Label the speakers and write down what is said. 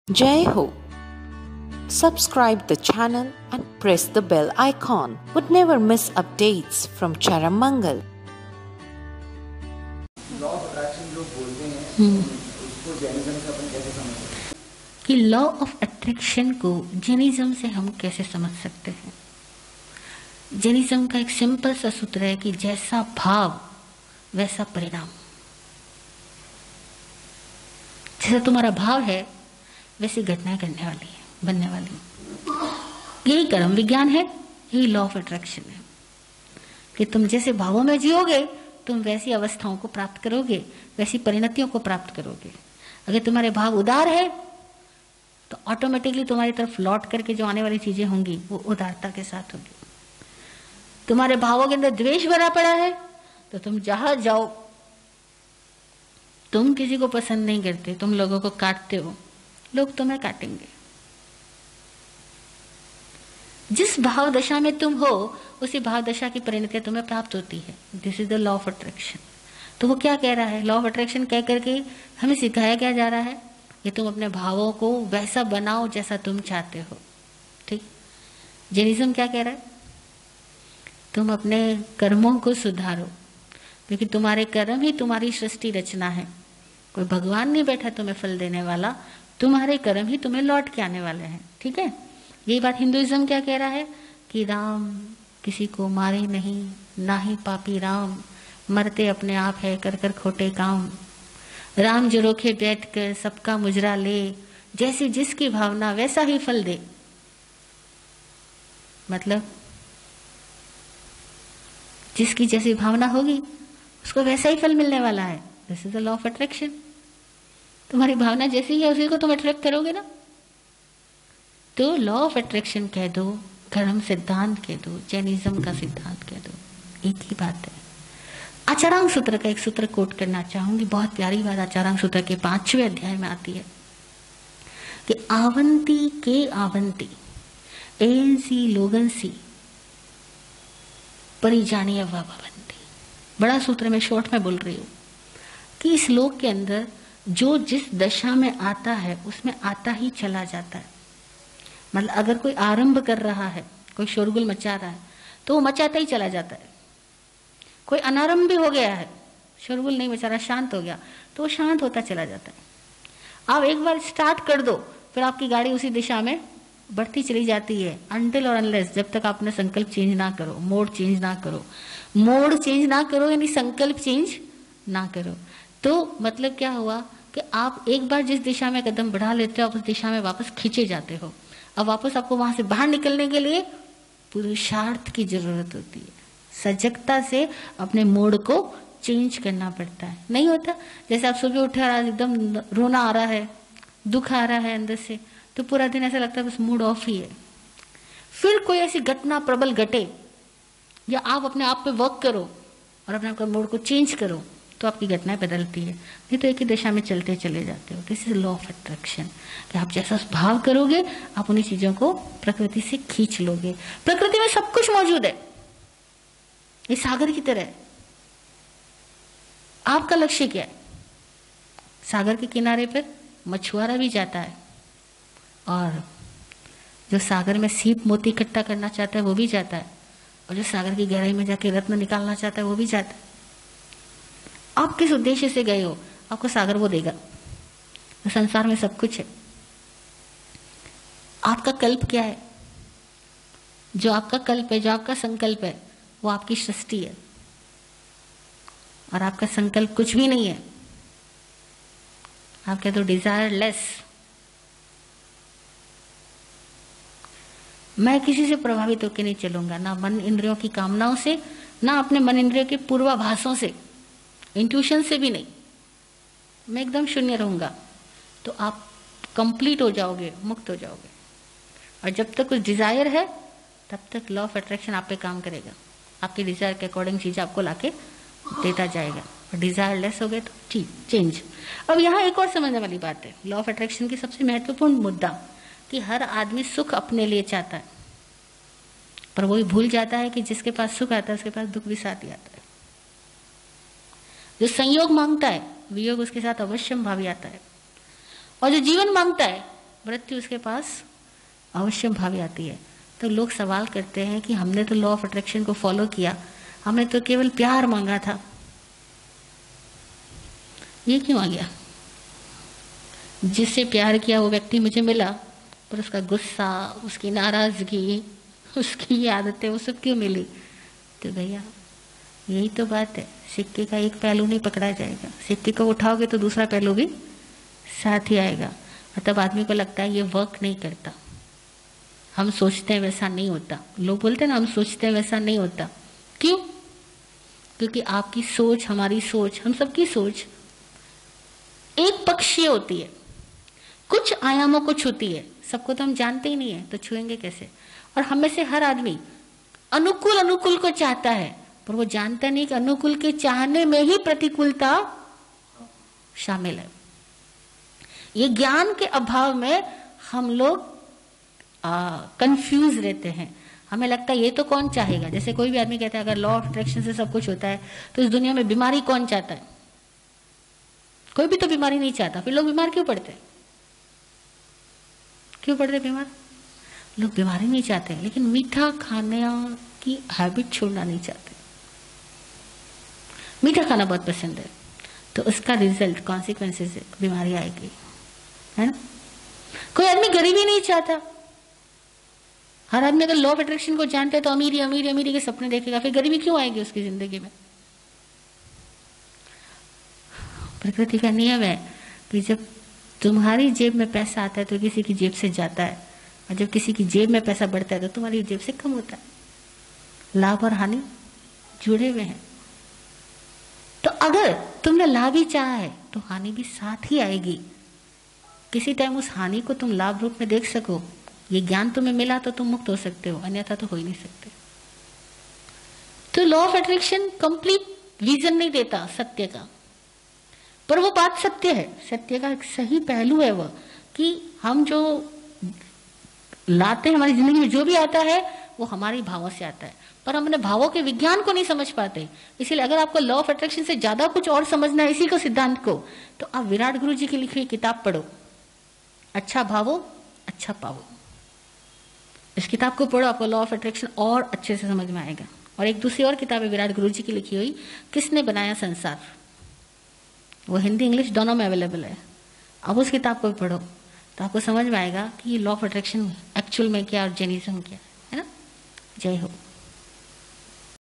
Speaker 1: Jai Ho. Subscribe the channel and press the bell icon. Would never miss updates from Charammangal.
Speaker 2: Law of attraction जो बोलते हैं उसको Jainism से अपन कैसे समझ सकते हैं?
Speaker 3: कि लॉ ऑफ अट्रैक्शन को जैनिज्म से हम कैसे समझ सकते हैं? जैनिज्म का एक सिंपल सा सूत्र है कि जैसा भाव वैसा परिणाम। जैसा तुम्हारा भाव है वैसी घटनाएं करने वाली है, बनने वाली। यही कर्म विज्ञान है, यही लॉ ऑफ अट्रैक्शन है कि तुम जैसे भावों में जियोगे तुम वैसी अवस्थाओं को प्राप्त करोगे, वैसी परिणतियों को प्राप्त करोगे। अगर तुम्हारे भाव उदार है तो ऑटोमेटिकली तुम्हारी तरफ लौट करके जो आने वाली चीजें होंगी वो उदारता के साथ होंगी। तुम्हारे भावों के अंदर द्वेष भरा पड़ा है तो तुम जहां जाओ, तुम किसी को पसंद नहीं करते, तुम लोगों को काटते हो, लोग तुम्हें काटेंगे। जिस भाव दशा में तुम हो उसी भाव दशा की परिणति तुम्हें प्राप्त होती है। This is the law of attraction. तो वो क्या कह रहा है? लॉ ऑफ अट्रैक्शन कह करके हमें सिखाया क्या जा रहा है कि तुम अपने भावों को वैसा बनाओ जैसा तुम चाहते हो। ठीक। जैनिज्म क्या कह रहा है? तुम अपने कर्मों को सुधारो, क्योंकि तुम्हारे कर्म ही तुम्हारी सृष्टि रचना है। कोई भगवान नहीं बैठा तुम्हें फल देने वाला, तुम्हारे कर्म ही तुम्हें लौट के आने वाले हैं। ठीक है। यही बात हिंदुइज्म क्या कह रहा है कि राम किसी को मारे नहीं, ना ही पापी राम, मरते अपने आप है कर कर खोटे काम। राम जो रोके बैठ कर सबका मुजरा ले, जैसी जिसकी भावना वैसा ही फल दे। मतलब जिसकी जैसी भावना होगी उसको वैसा ही फल मिलने वाला है। This is the law of attraction. तुम्हारी भावना जैसी है उसी को तुम अट्रैक्ट करोगे ना। तो लॉ ऑफ अट्रैक्शन कह दो, कर्म सिद्धांत कह दो, जैनिज्म का सिद्धांत कह दो, एक ही बात है। आचारांग सूत्र का एक सूत्र कोट करना चाहूंगी, बहुत प्यारी बात आचारांग सूत्र के 5वें अध्याय में आती है कि आवंती के आवंती एसी लोगनसी परिजानीय भवंती। बड़ा सूत्र में शॉर्ट में बोल रही हूं कि इस लोक के अंदर जो जिस दशा में आता है उसमें आता ही चला जाता है। मतलब अगर कोई आरंभ कर रहा है, कोई शोरगुल मचा रहा है तो वो मचाता ही चला जाता है। कोई अनारंभ भी हो गया है, शोरगुल नहीं मचा रहा, शांत हो गया, तो वो शांत होता चला जाता है। आप एक बार स्टार्ट कर दो फिर आपकी गाड़ी उसी दिशा में बढ़ती चली जाती है, अनटिल और अनलेस, जब तक आपने संकल्प चेंज ना करो, मोड चेंज ना करो। मोड चेंज ना करो यानी संकल्प चेंज ना करो। तो मतलब क्या हुआ कि आप एक बार जिस दिशा में कदम बढ़ा लेते हो आप उस दिशा में वापस खींचे जाते हो। अब वापस आपको वहां से बाहर निकलने के लिए पुरुषार्थ की जरूरत होती है। सजगता से अपने मोड को चेंज करना पड़ता है। नहीं होता जैसे आप सुबह उठे और आज एकदम रोना आ रहा है, दुख आ रहा है अंदर से, तो पूरा दिन ऐसा लगता है बस मूड ऑफ ही है। फिर कोई ऐसी घटना प्रबल घटे या आप अपने आप पे वर्क करो और अपने आपका मूड को चेंज करो तो आपकी घटनाएं बदलती है। नहीं तो एक ही दिशा में चलते चले जाते हो। This is law of attraction कि आप जैसा भाव करोगे आप उन्हीं चीजों को प्रकृति से खींच लोगे। प्रकृति में सब कुछ मौजूद है, ये सागर की तरह है। आपका लक्ष्य क्या है? सागर के किनारे पर मछुआरा भी जाता है और जो सागर में सीप मोती इकट्ठा करना चाहता है वो भी जाता है, और जो सागर की गहराई में जाके रत्न निकालना चाहता है वो भी जाता है। आप किस उद्देश्य से गए हो आपको सागर वो देगा। तो संसार में सब कुछ है। आपका कल्प क्या है? जो आपका कल्प है, जो आपका संकल्प है वो आपकी सृष्टि है, और आपका संकल्प कुछ भी नहीं है। आप कह दो डिजायर लेस। मैं किसी से प्रभावित होकर नहीं चलूंगा, ना मन इंद्रियों की कामनाओं से, ना अपने मन इंद्रियों के पूर्वाभासों से, इंट्यूशन से भी नहीं। मैं एकदम शून्य रहूंगा। तो आप कंप्लीट हो जाओगे, मुक्त हो जाओगे। और जब तक कुछ डिजायर है तब तक लॉ ऑफ अट्रैक्शन आप पे काम करेगा। आपके डिजायर के अकॉर्डिंग चीज आपको लाके देता जाएगा। और डिजायर लेस हो गए तो ठीक चेंज। अब यहाँ एक और समझने वाली बात है लॉ ऑफ अट्रैक्शन की सबसे महत्वपूर्ण मुद्दा कि हर आदमी सुख अपने लिए चाहता है, पर वही भूल जाता है कि जिसके पास सुख आता है उसके पास दुख भी साथ ही आता है। जो संयोग मांगता है वियोग उसके साथ अवश्य भावी आता है, और जो जीवन मांगता है मृत्यु उसके पास अवश्य भावी आती है। तो लोग सवाल करते हैं कि हमने तो लॉ ऑफ अट्रैक्शन को फॉलो किया, हमने तो केवल प्यार मांगा था, ये क्यों आ गया? जिससे प्यार किया वो व्यक्ति मुझे मिला, पर उसका गुस्सा, उसकी नाराजगी, उसकी आदतें, वो सब क्यों मिली? तो भैया यही तो बात है, सिक्के का एक पहलू नहीं पकड़ा जाएगा, सिक्के को उठाओगे तो दूसरा पहलू भी साथ ही आएगा। और तब आदमी को लगता है ये वर्क नहीं करता, हम सोचते हैं वैसा नहीं होता। लोग बोलते हैं ना हम सोचते हैं वैसा नहीं होता, क्यों? क्योंकि आपकी सोच, हमारी सोच, हम सबकी सोच एक पक्षीय होती है, कुछ आयामों को छूती है, सबको तो हम जानते ही नहीं है, तो छुएंगे कैसे? और हम में से हर आदमी अनुकूल अनुकूल को चाहता है, पर वो जानता नहीं कि अनुकूल के चाहने में ही प्रतिकूलता शामिल है। ये ज्ञान के अभाव में हम लोग कंफ्यूज रहते हैं। हमें लगता है ये तो कौन चाहेगा। जैसे कोई भी आदमी कहता है अगर लॉ ऑफ अट्रैक्शन से सब कुछ होता है तो इस दुनिया में बीमारी कौन चाहता है? कोई भी तो बीमारी नहीं चाहता, फिर लोग बीमार क्यों पड़ते? क्यों पड़ते बीमार? लोग बीमारी नहीं चाहते, लेकिन मीठा खाने की हैबिट छोड़ना नहीं चाहते। मीठा खाना बहुत पसंद है, तो उसका रिजल्ट, कॉन्सिक्वेंसेस बीमारी आएगी, है ना? कोई आदमी गरीबी नहीं चाहता। हर आदमी अगर लॉ ऑफ अट्रैक्शन को जानते हैं तो अमीरी अमीरी अमीरी के सपने देखेगा, फिर गरीबी क्यों आएगी उसकी जिंदगी में? प्रकृति का नियम है कि जब तुम्हारी जेब में पैसा आता है तो किसी की जेब से जाता है, और जब किसी की जेब में पैसा बढ़ता है तो तुम्हारी जेब से कम होता है। लाभ और हानि जुड़े हुए हैं। तो अगर तुमने लाभ ही चाहा है तो हानि भी साथ ही आएगी। किसी टाइम उस हानि को तुम लाभ रूप में देख सको, ये ज्ञान तुम्हें मिला तो तुम मुक्त हो सकते हो, अन्यथा तो हो ही नहीं सकते। तो law of attraction complete vision नहीं देता सत्य का, पर वो बात सत्य है। सत्य का एक सही पहलू है वह कि हम जो लाते हैं हमारी जिंदगी में, जो भी आता है वो हमारे भावों से आता है, पर हम अपने भावों के विज्ञान को नहीं समझ पाते। इसीलिए अगर आपको लॉ ऑफ अट्रैक्शन से ज्यादा कुछ और समझना है इसी को, सिद्धांत को, तो आप विराट गुरुजी की लिखी हुई किताब पढ़ो, अच्छा भावो अच्छा पाओ। इस किताब को पढ़ो, आपको लॉ ऑफ अट्रैक्शन और अच्छे से समझ में आएगा। और एक दूसरी और किताब है विराट गुरुजी की लिखी हुई, किसने बनाया संसार, वो हिंदी इंग्लिश दोनों में अवेलेबल है। अब उस किताब को पढ़ो तो आपको समझ में आएगा कि लॉ ऑफ अट्रैक्शन एक्चुअल में क्या और जैनिज्म क्या है ना। जय हो।